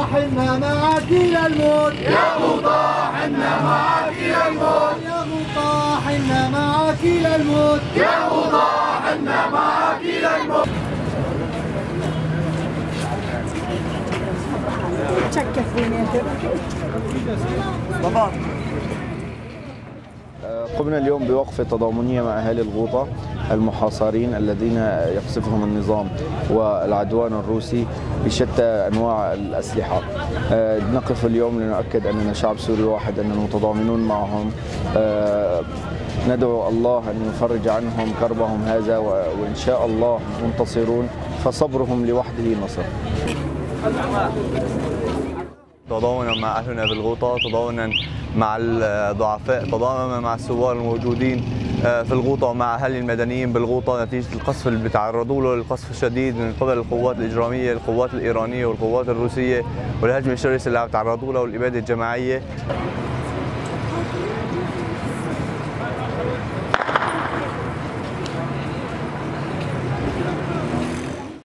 حنا معك إلى الموت، يا غوطة حنا معك إلى الموت، يا غوطة حنا معك إلى الموت، يا غوطة حنا معك إلى الموت. قمنا اليوم بوقفة تضامنية مع أهالي الغوطة المحاصرين الذين يقصفهم النظام والعدوان الروسي بشتى أنواع الأسلحة. نقف اليوم لنؤكد أننا شعب سوري واحد، أننا متضامنون معهم. ندعو الله أن يفرج عنهم كربهم هذا، وإن شاء الله منتصرون، فصبرهم لوحده نصر. تضامنا مع أهلنا بالغوطة، تضامنا مع الضعفاء، تضامنا مع الثوار الموجودين في الغوطة ومع أهالي المدنيين بالغوطة نتيجة القصف اللي بيتعرضوا له، القصف الشديد من قبل القوات الإجرامية، القوات الإيرانية والقوات الروسية، والهجمة الشرسة اللي عم يتعرضوا له والإبادة الجماعية.